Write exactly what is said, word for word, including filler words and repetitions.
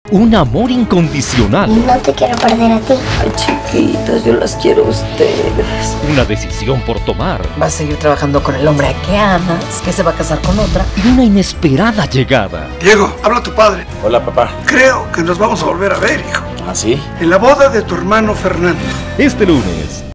Un amor incondicional. No te quiero perder a ti. Ay, chiquitas, yo las quiero a ustedes. Una decisión por tomar. Vas a seguir trabajando con el hombre que amas, que se va a casar con otra. Y una inesperada llegada. Diego, habla tu padre. Hola, papá. Creo que nos vamos a volver a ver, hijo. ¿Ah, sí? En la boda de tu hermano Fernando. Este lunes.